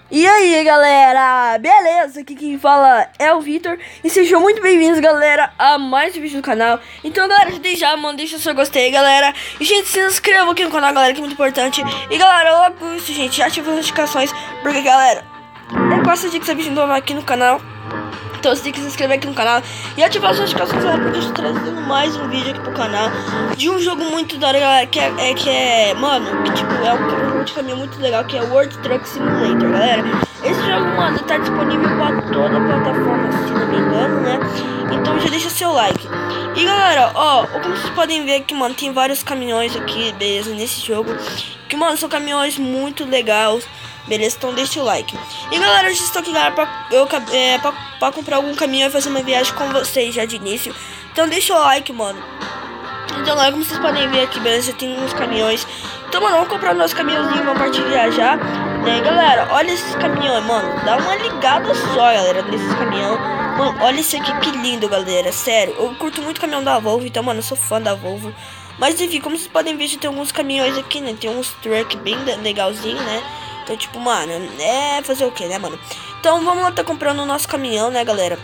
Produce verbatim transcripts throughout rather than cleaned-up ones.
E aí, galera, beleza? Aqui quem fala é o Vitor. E sejam muito bem-vindos, galera, a mais um vídeo do canal. Então, galera, desde já, mano, deixa o seu gostei, galera. E, gente, se inscreva aqui no canal, galera, que é muito importante. E, galera, logo isso, gente, já ativa as notificações, porque, galera, eu gosto de que você vídeo novo aqui no canal. Então você tem que se inscrever aqui no canal e ativar as notificações, galera, porque eu estou trazendo mais um vídeo aqui pro canal de um jogo muito da hora, galera, que é, é, que é, mano, que tipo, é um jogo de caminhão muito legal, que é o World Truck Simulator, galera. Esse jogo, mano, tá disponível para toda a plataforma, se não me engano, né? Então já deixa seu like. E, galera, ó, como vocês podem ver aqui, mano, tem vários caminhões aqui, beleza, nesse jogo, que, mano, são caminhões muito legais. Beleza, então deixa o like. E, galera, eu já estou aqui, galera, pra, eu, é, pra, pra comprar algum caminhão e fazer uma viagem com vocês já de início. Então deixa o like, mano. Então, galera, como vocês podem ver aqui, beleza, tem uns caminhões. Então, mano, vamos comprar nosso caminhãozinho, vamos partir viajar, né, galera? Olha esses caminhões, mano, dá uma ligada só, galera, nesses caminhões. Mano, olha isso aqui, que lindo, galera, sério. Eu curto muito caminhão da Volvo, então, mano, eu sou fã da Volvo. Mas, enfim, como vocês podem ver, já tem alguns caminhões aqui, né, tem uns truck bem legalzinho, né. Então, tipo, mano, é fazer o que, né, mano? Então, vamos lá, tá comprando o nosso caminhão, né, galera?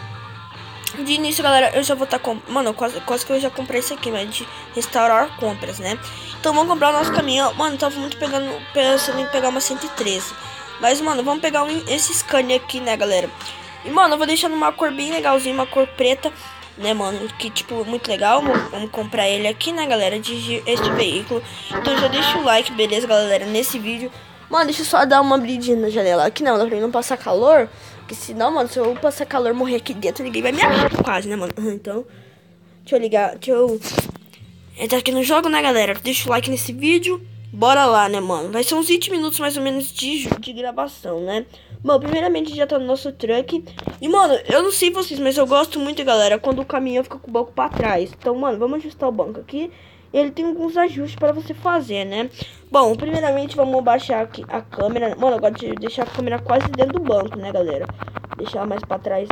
De início, galera, eu já vou tá com... Mano, quase, quase que eu já comprei isso aqui, mas de restaurar compras, né? Então, vamos comprar o nosso caminhão. Mano, tava muito pegando, pensando em pegar uma cento e treze. Mas, mano, vamos pegar um, esse Scania aqui, né, galera? E, mano, eu vou deixar numa cor bem legalzinha, uma cor preta, né, mano? Que, tipo, muito legal. Vamos comprar ele aqui, né, galera? De este veículo. Então, já deixa o like, beleza, galera, nesse vídeo. Mano, deixa eu só dar uma abridinha na janela. Aqui não, dá pra mim não passar calor. Porque senão, mano, se eu passar calor e morrer aqui dentro, ninguém vai me achar quase, né, mano? Então, deixa eu ligar, deixa eu entrar aqui no jogo, né, galera? Deixa o like nesse vídeo. Bora lá, né, mano? Vai ser uns vinte minutos mais ou menos de, de gravação, né? Bom, primeiramente já tá no nosso truck. E, mano, eu não sei vocês, mas eu gosto muito, galera, quando o caminhão fica com o banco pra trás. Então, mano, vamos ajustar o banco aqui. Ele tem alguns ajustes para você fazer, né? Bom, primeiramente vamos baixar aqui a câmera. Mano, eu gosto de deixar a câmera quase dentro do banco, né, galera? Deixar mais para trás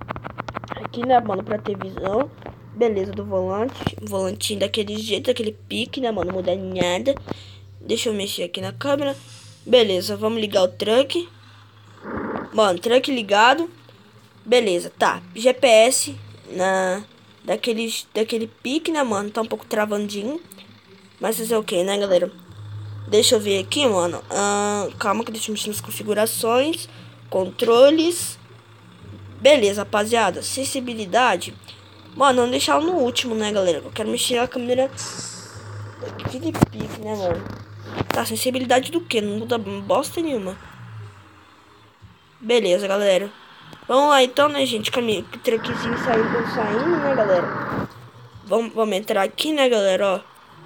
aqui, né, mano, para ter visão. Beleza, do volante. Volantinho daquele jeito, daquele pique, né, mano? Não muda nada. Deixa eu mexer aqui na câmera. Beleza, vamos ligar o truck. Mano, truck ligado. Beleza, tá. G P S na... Daquele, daquele pique, né, mano? Tá um pouco travandinho. Mas fazer o que, né, galera? Deixa eu ver aqui, mano. Ah, calma que deixa eu mexer nas configurações. Controles. Beleza, rapaziada. Sensibilidade. Mano, vamos deixar no último, né, galera? Eu quero mexer a câmera daquele pique, né, mano? Tá, sensibilidade do que? Não muda bosta nenhuma. Beleza, galera. Vamos lá então, né, gente? Caminho, truquezinho saindo, saindo, né, galera? Vamos, vamos entrar aqui, né, galera,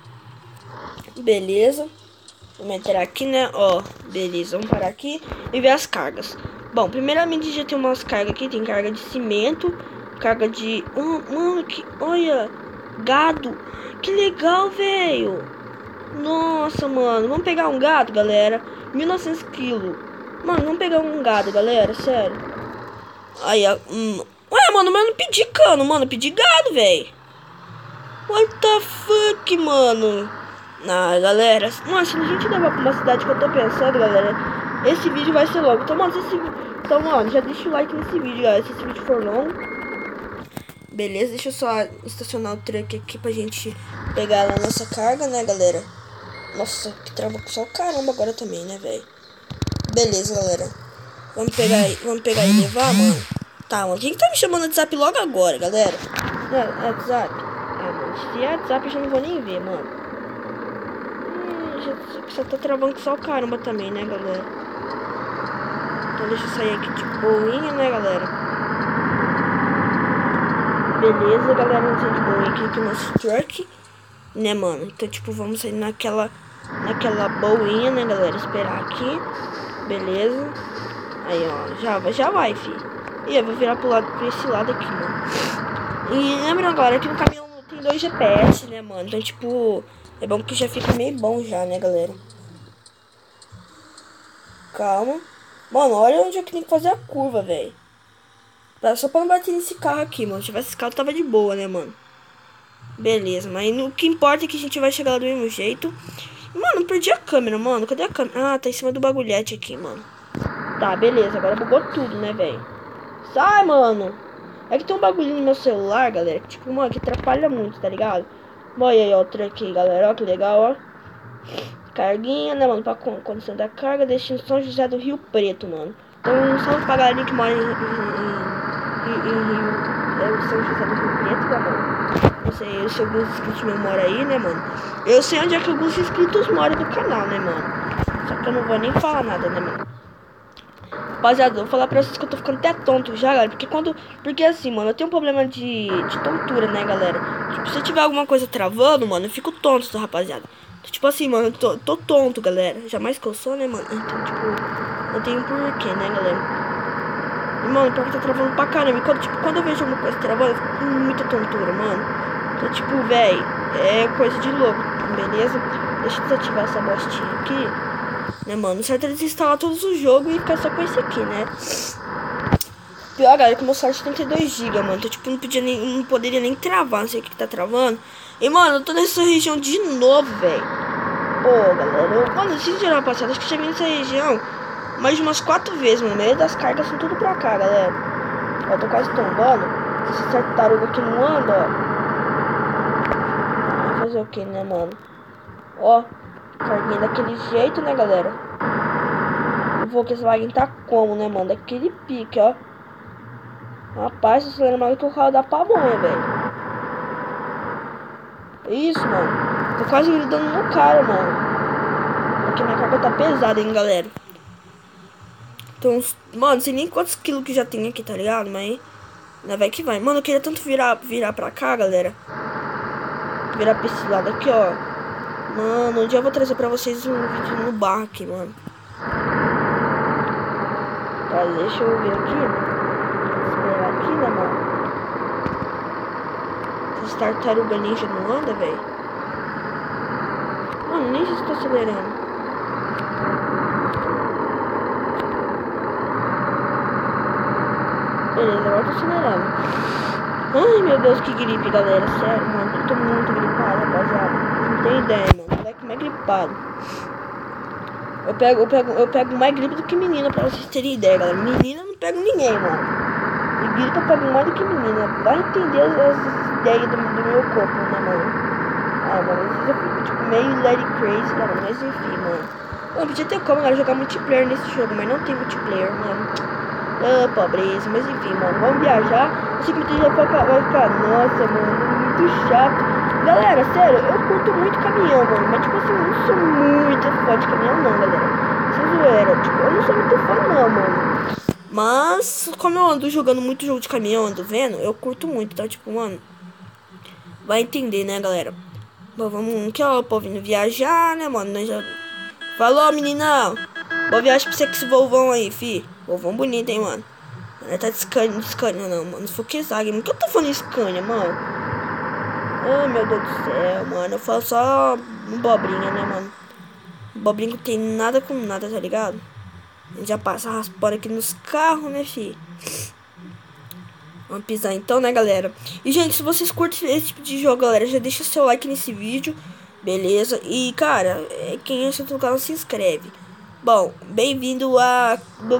ó. Beleza. Vamos entrar aqui, né, ó. Beleza, vamos parar aqui e ver as cargas. Bom, primeiramente já tem umas cargas aqui. Tem carga de cimento, carga de... Oh, mano, que... Olha, gado. Que legal, velho. Nossa, mano. Vamos pegar um gado, galera. mil e novecentos quilos. Mano, vamos pegar um gado, galera, sério. Aí, hum. Ué, mano, mas eu não pedi cano, mano. Eu pedi gado, velho. What the fuck, mano? Ah, galera. Mano, se a gente levar pra uma cidade que eu tô pensando, galera, esse vídeo vai ser longo. Então, mano, se esse... então, mano, já deixa o like nesse vídeo, galera. Se esse vídeo for longo. Beleza, deixa eu só estacionar o truck aqui pra gente pegar a nossa carga, né, galera? Nossa, que trava só o caramba agora também, né, velho? Beleza, galera. Vamos pegar, vamos pegar e levar, mano. Tá, mano. Quem que tá me chamando no WhatsApp logo agora, galera? Não, é WhatsApp. Ah, mano. Se é WhatsApp, eu já não vou nem ver, mano. Hum, já, já tá travando só o caramba também, né, galera? Então deixa eu sair aqui de boinha, né, galera? Beleza, galera. Vamos sair de boinha aqui, aqui no nosso truck. Né, mano? Então, tipo, vamos sair naquela, naquela boinha, né, galera? Esperar aqui. Beleza. Aí, ó, já, já vai, fi. E eu vou virar pro lado, pra esse lado aqui, mano. E lembra agora que no caminhão tem dois G P S, né, mano? Então, tipo, é bom que já fica meio bom já, né, galera? Calma. Mano, olha onde é que tem que fazer a curva, velho. Só pra não bater nesse carro aqui, mano. Se tivesse esse carro, tava de boa, né, mano? Beleza, mas o que importa é que a gente vai chegar lá do mesmo jeito. Mano, perdi a câmera, mano. Cadê a câmera? Ah, tá em cima do bagulhete aqui, mano. Tá, beleza. Agora bugou tudo, né, velho? Sai, mano. É que tem um bagulhinho no meu celular, galera. Que, tipo, mano, que atrapalha muito, tá ligado? Olha aí, ó, o aqui, galera. Ó, que legal, ó. Carguinha, né, mano? Pra condição da carga. Destino São José do Rio Preto, mano. Então, um salve pra galerinha que mora em, em, em, em Rio. É, São José do Rio Preto, né, mano? Não sei se alguns inscritos meus moram aí, né, mano? Eu sei onde é que alguns inscritos moram do canal, né, mano? Só que eu não vou nem falar nada, né, mano? Rapaziada, eu vou falar pra vocês que eu tô ficando até tonto já, galera. Porque quando... Porque assim, mano, eu tenho um problema de, de tontura, né, galera? Tipo, se tiver alguma coisa travando, mano, eu fico tonto, tá, rapaziada? Tipo assim, mano, eu tô, tô tonto, galera. Jamais que eu sou, né, mano? Então, tipo, não tem porquê, né, galera? E, mano, pior que tá travando pra caramba. E quando, tipo, quando eu vejo alguma coisa travando, eu fico com muita tontura, mano. Então, tipo, velho, é coisa de louco, beleza? Deixa eu desativar essa bostinha aqui. Né, mano? O certo é desinstalar todos os jogos e ficar só com esse aqui, né? Pior, galera, que o meu celular tem setenta e dois gigas, mano. Então, tipo, não, podia nem, não poderia nem travar. Não sei o que, que tá travando. E, mano, eu tô nessa região de novo, velho. Pô, galera. Eu, mano, se geral passado, acho que cheguei nessa região mais de umas quatro vezes, mano. A maioria das cargas são tudo pra cá, galera. Ó, tô quase tombando. Esse tartaruga aqui não anda, ó. Vai fazer o que, né, mano? Ó. Carguinha daquele jeito, né, galera? Eu vou que esse lagin tá como, né, mano? Daquele pique, ó. Rapaz, esse acelera mais do que o carro da pamonha, velho. Isso, mano. Tô quase gritando no cara, mano. Porque minha carga tá pesada, hein, galera. Então, mano, não sei nem quantos quilos que já tem aqui, tá ligado? Mas, ainda vai que vai. Mano, eu queria tanto virar, virar pra cá, galera. Virar pra esse lado aqui, ó. Mano, um dia eu vou trazer pra vocês um vídeo no bar aqui, mano. Tá, deixa eu ver aqui. Esperar aqui, né, mano? Essas tartarugas ninja não anda, velho? Mano, nem sei se tô acelerando. Beleza, agora tô acelerando. Ai, meu Deus, que gripe, galera. Sério, mano. Eu tô muito gripado, rapaziada. Não tem ideia, mano. Moleque mais gripado. Eu pego, eu pego, eu pego mais gripe do que menina, pra vocês terem ideia, galera. Menina eu não pego ninguém, mano. E gripe eu pego mais do que menina. Vai entender as, as ideias do, do meu corpo, né, mano? Ah, mano, às vezes eu fico, tipo, meio Larry Crazy, cara. Mas enfim, mano. Mano, podia ter como, galera, jogar multiplayer nesse jogo, mas não tem multiplayer, mano. Ah, pobreza. Mas enfim, mano, vamos viajar. Eu sei que muita gente vai ficar, vai ficar, nossa, mano, muito chato. Galera, sério, eu curto muito caminhão, mano. Mas, tipo assim, eu não sou muito fã de caminhão, não, galera. Sem zoeira. Tipo, eu não sou muito fã, não, mano. Mas, como eu ando jogando muito jogo de caminhão, ando vendo, eu curto muito. Então, tipo, mano, vai entender, né, galera? Bom, vamos aqui, ó, o povo vindo viajar, né, mano? Nós já... Falou, meninão. Boa viagem pra você com esse Volvão aí, fi. Volvão bonito, hein, mano. Não tá de Scania, de Scania, não, mano. Se for que zague, por que eu tô falando de Scania, mano? Ai, meu Deus do céu, mano. Eu falo só bobrinha, né, mano? Bobrinha não tem nada com nada, tá ligado? A gente já passa raspando aqui nos carros, né, fi? Vamos pisar então, né, galera? E, gente, se vocês curtem esse tipo de jogo, galera, já deixa seu like nesse vídeo, beleza? E, cara, quem é inscrito no canal, se inscreve. Bom, bem-vindo a...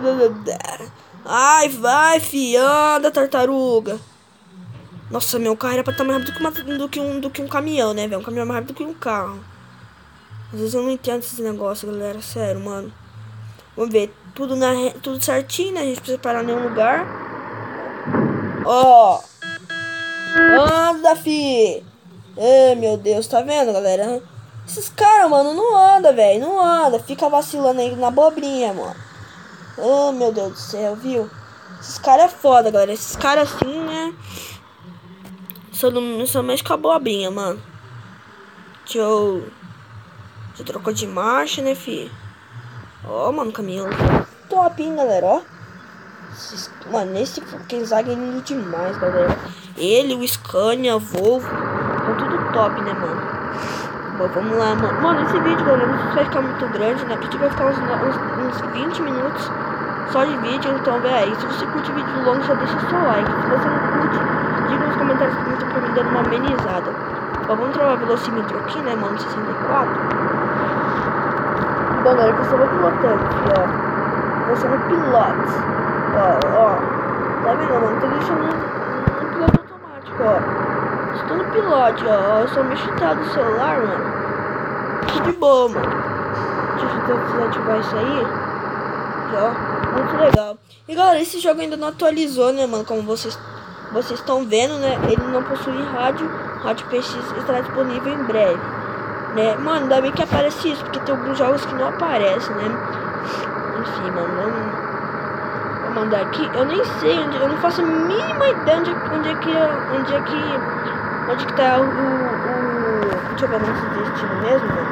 Ai, vai, fi, anda, tartaruga. Nossa, meu carro era pra estar mais rápido que, uma, do, que um, do que um caminhão, né, velho? Um caminhão é mais rápido do que um carro. Às vezes eu não entendo esses negócios, galera. Sério, mano. Vamos ver. Tudo, na, tudo certinho, né? A gente precisa parar em nenhum lugar. Ó. Oh. Anda, fi. Ai, meu Deus. Tá vendo, galera? Esses caras, mano, não anda, velho. Não anda. Fica vacilando aí na bobrinha, mano. Oh, meu Deus do céu, viu? Esses caras é foda, galera. Esses caras assim, né? Só, não, só mexe com a bobrinha, mano. Deixa eu... Já trocou de marcha, né, fi? Ó, oh, mano, caminhão top, hein, galera, ó. Esses, mano, esse Kenzag é lindo demais, galera. Ele, o Scania, o Volvo, são tudo top, né, mano? Bom, vamos lá, mano. Mano, esse vídeo, galera, não sei se vai ficar muito grande, né? Porque vai ficar uns, uns, uns vinte minutos só de vídeo, então, velho. Se você curte vídeo longo, já deixa seu like. Se você não curte, diga nos comentários pra mim dando uma amenizada. Bom, vamos travar o velocímetro aqui, né, mano? sessenta e quatro. Bom, galera, que eu só vou pilotando aqui, ó. vou ser no piloto. Ó, ó. Tá vendo, mano? Tô deixando no, no piloto automático, ó. Estou no piloto, ó. Eu só mexo no celular, mano. Que de boa, mano. Deixa eu desativar isso aí. Ó, muito legal. E galera, esse jogo ainda não atualizou, né, mano? Como vocês vocês estão vendo, né? Ele não possui rádio. Rádio P X estará disponível em breve, né? Mano, ainda bem que aparece isso, porque tem alguns jogos que não aparecem, né? Enfim, mano, vamos, vou mandar aqui. Eu nem sei onde, eu não faço a mínima ideia onde, onde é que, onde é que, onde que tá o, o, o deixa eu ver, não se destino mesmo, mano.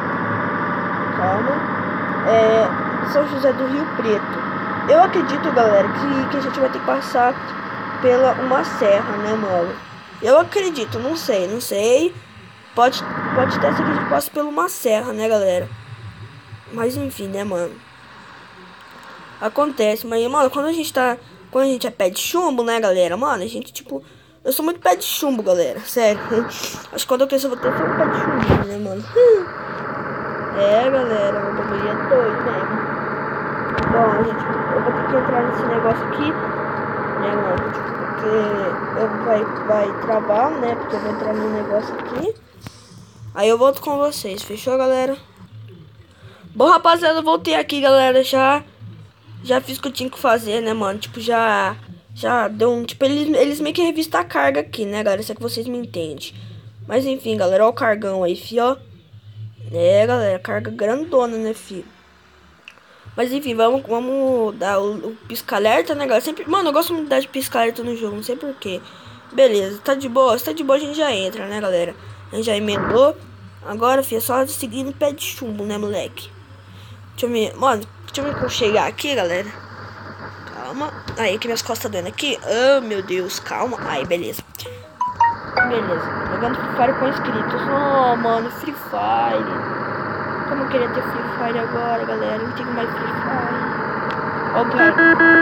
Calma. É São José do Rio Preto. Eu acredito, galera, que, que a gente vai ter que passar pela uma serra, né, mano? Eu acredito, não sei, não sei. Pode, pode ter essa que a gente passa por uma serra, né, galera? Mas enfim, né, mano? Acontece, mas, mano, quando a gente tá... Quando a gente é pé de chumbo, né, galera? Mano, a gente, tipo... Eu sou muito pé de chumbo, galera. Sério. Acho que quando eu crescer eu vou ter só um pé de chumbo, né, mano? É, galera. O bagulho é doido mesmo. Bom, gente, eu vou ter que entrar nesse negócio aqui, né, mano? Tipo, porque eu vai, vai travar, né? Porque eu vou entrar no negócio aqui. Aí eu volto com vocês, fechou, galera? Bom, rapaziada, eu voltei aqui, galera. Já já fiz o que eu tinha que fazer, né, mano? Tipo, já já deu um... Tipo, eles, eles meio que revistam a carga aqui, né, galera? Se é que vocês me entendem. Mas enfim, galera, ó o cargão aí, fi, ó. É, galera, carga grandona, né, fi? Mas enfim, vamos, vamos dar o, o pisca-alerta, né, galera? Sempre, mano, eu gosto muito de dar de pisca-alerta no jogo, não sei porquê. Beleza, tá de boa? Se tá de boa, a gente já entra, né, galera? A gente já emendou. Agora, filho, é só seguir no pé de chumbo, né, moleque? Deixa eu me... Mano, deixa eu me aconchegar aqui, galera. Calma. Aí, que minhas costas doendo aqui. Oh, meu Deus, calma. Aí, beleza. Beleza. Jogando Free Fire com inscritos. Oh, mano, Free Fire. Como eu queria ter Free Fire agora, galera. Não tenho mais Free Fire. Ó, cara.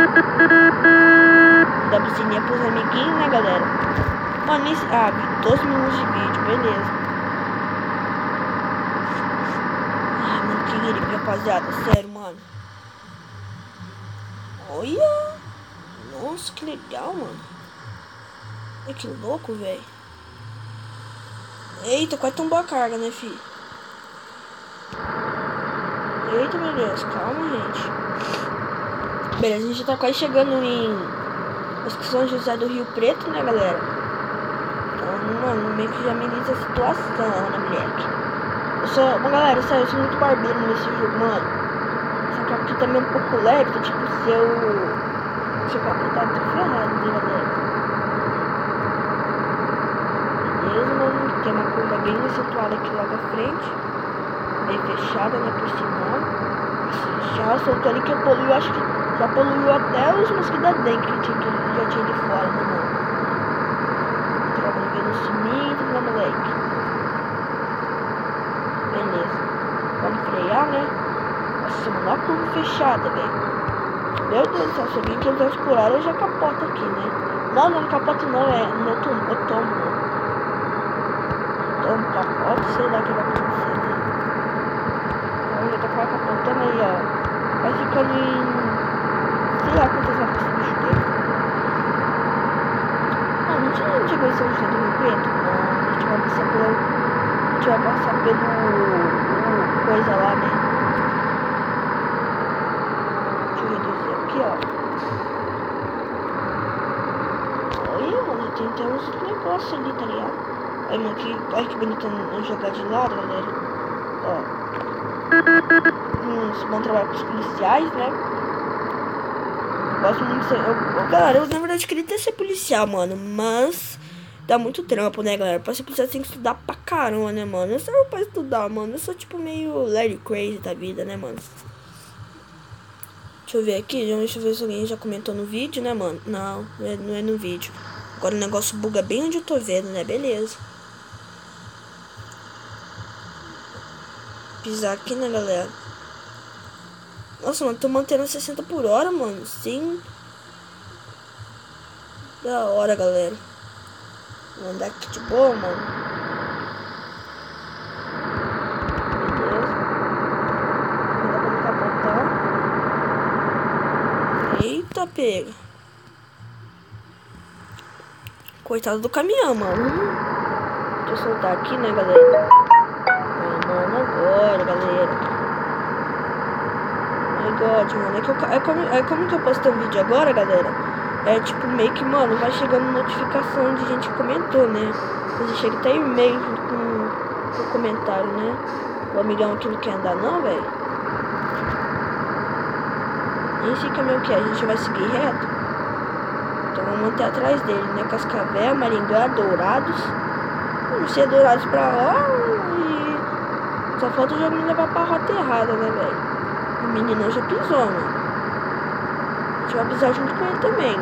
Dá buzininha pros amiguinhos, né, galera? Mano, nesse... Ah, doze minutos de vídeo, beleza. Ah, mano, que gripe, rapaziada. Sério, mano. Olha. Nossa, que legal, mano. Ai, que louco, velho. Eita, quase tombou a carga, né, filho? Eita, meu Deus, calma, gente. Beleza, a gente tá quase chegando em São José do Rio Preto, né, galera? Então, mano, meio que já ameniza a situação, né, moleque? Eu sou... Bom, galera, sério, eu sou muito barbeiro nesse jogo, mano. Só que aqui também é um pouco leve, então, tipo, se eu... Se eu capotar, eu tô ferrado, né, galera? Beleza, mano, tem uma curva bem situada aqui logo à frente. Bem fechada, né, por cima. Já soltou ali que eu poluiu, acho que já poluiu até os mosquitos da dengue que, tinha, que já tinha ali fora, né, mano? Trabalhando no cimento, né, moleque? Beleza. Vamos frear, né? Nossa, mano, olha a curva fechada, velho. Meu Deus do céu, se eu vim quinhentos por hora, eu já capoto aqui, né? Não, não, não capoto não, é... Eu tomo, eu tomo, mano. Tomo, capoto, sei lá o que vai acontecer, né? Já tá quase capotando aí, ó. Vai ficando em... Sei lá quantas horas que esse bicho tem. Ah, a gente não chegou em São José do Rio Preto? Não, a gente vai passar pelo... A gente vai passar pelo... O coisa lá, né? Deixa eu reduzir aqui, ó. Olha, mano, tem até uns negócios ali, tá ligado? Olha, mano, que... Olha que bonito não jogar de lado, galera. Ó. Uns bom trabalho com os policiais, né? Gosto muito de ser... Eu, eu, galera, eu na verdade queria ter ser policial, mano. Mas dá muito trampo, né, galera? Pra ser policial tem que estudar pra caramba, né, mano? Eu sou pra estudar, mano. Eu sou tipo meio Larry Crazy da vida, né, mano? Deixa eu ver aqui. Deixa eu ver se alguém já comentou no vídeo, né, mano? Não, não é, não é no vídeo. Agora o negócio buga bem onde eu tô vendo, né? Beleza. Pisar aqui, né, galera? Nossa, mano, tô mantendo sessenta por hora, mano. Sim. Da hora, galera. Vou andar aqui de boa, mano. Beleza. Não dá pra me capotar. Eita, pega. Coitado do caminhão, mano. Deixa eu soltar aqui, né, galera? Ah, mano, agora, galera. My God, mano. É, que eu, é, como, é como que eu posto um vídeo agora, galera? É tipo, meio que, mano, vai chegando notificação de gente que comentou, né? Mas chega até e-mail junto com, com o comentário, né? O amigão aqui não quer andar, não, velho. Nem sei caminhão que é. A gente vai seguir reto. Então vamos manter atrás dele, né? Cascavel, Maringá, Dourados. Eu não sei, Dourados pra lá e... Só falta o jogo me levar pra rota errada, né, velho? O menino já pisou, mano. A gente vai pisar junto com ele também.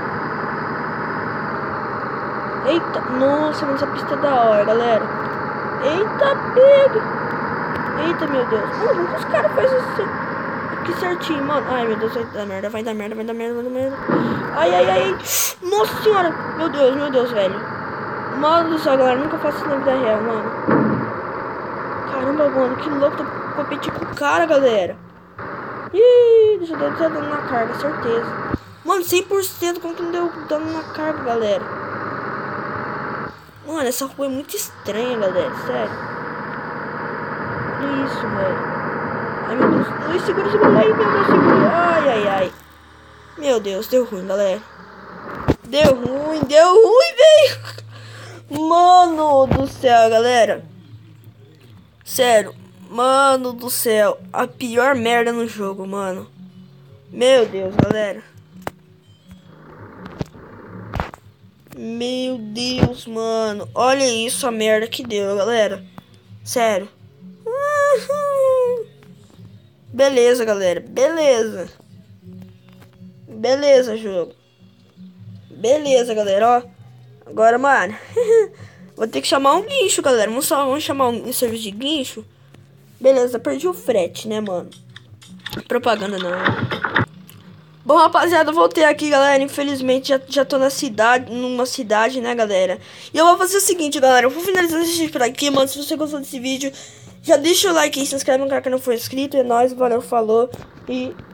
Eita, nossa, mas essa pista é da hora, galera. Eita, pega. Eita, meu Deus. Mano, como que os caras fazem isso aqui certinho, mano? Ai, meu Deus, vai dar merda, vai dar merda, vai dar merda, vai dar merda. Ai, ai, ai. Nossa senhora. Meu Deus, meu Deus, velho. Mano do céu, galera. Nunca faço isso na vida real, mano. Caramba, mano. Que louco. Tô competindo com o cara, galera. Ih, deixa eu dar dano na carga, certeza. Mano, cem por cento. Como que não deu dano na carga, galera? Mano, essa rua é muito estranha, galera. Sério. Olha isso, velho. Ai, meu Deus. Ai, segura, segura aí, meu Deus, segura. Ai, ai, ai. Meu Deus, deu ruim, galera. Deu ruim, deu ruim, velho. Mano do céu, galera. Sério. Mano do céu. A pior merda no jogo, mano. Meu Deus, galera. Meu Deus, mano. Olha isso, a merda que deu, galera. Sério. Beleza, galera. Beleza. Beleza, jogo. Beleza, galera, ó. Agora, mano. Vou ter que chamar um guincho, galera. Vamos, só, vamos chamar um, um serviço de guincho. Beleza, perdi o frete, né, mano? Propaganda não. Bom, rapaziada, voltei aqui, galera. Infelizmente, já, já tô na cidade, numa cidade, né, galera? E eu vou fazer o seguinte, galera. Eu vou finalizando esse vídeo por aqui, mano. Se você gostou desse vídeo, já deixa o like aí, se inscreve no canal que não for inscrito. É nóis, valeu, falou. E